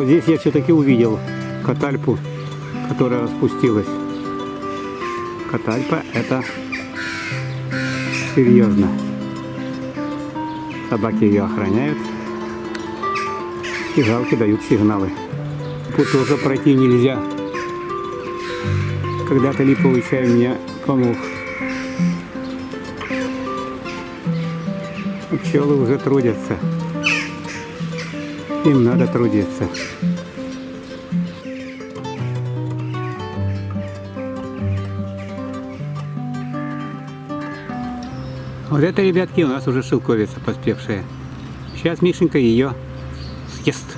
здесь я все-таки увидел катальпу, которая распустилась. Катальпа — это серьезно. Собаки ее охраняют. И галки дают сигналы. Тут тоже пройти нельзя. Когда-то липовый чай мне помог. Пчелы уже трудятся. Им надо трудиться. Вот это, ребятки, у нас уже шелковица поспевшая. Сейчас Мишенька ее съест.